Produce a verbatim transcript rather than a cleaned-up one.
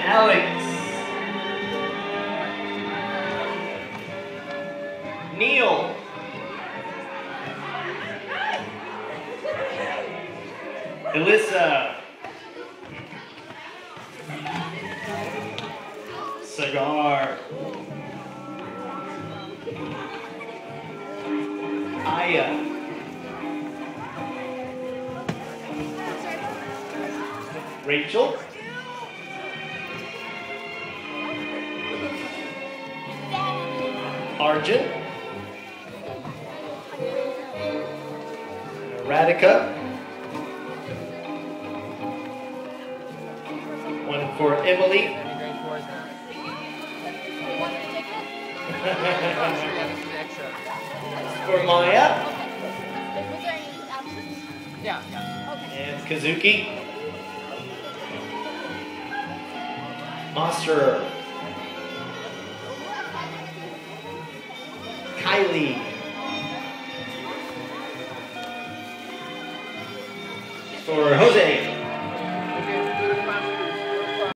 Alex. Neil. Alyssa. Cigar. Aya. Rachel. Arjun. Radhika. One for Emily. For Maya. Yeah, yeah. Okay. And Kazuki. Monster. Kylie. For Jose.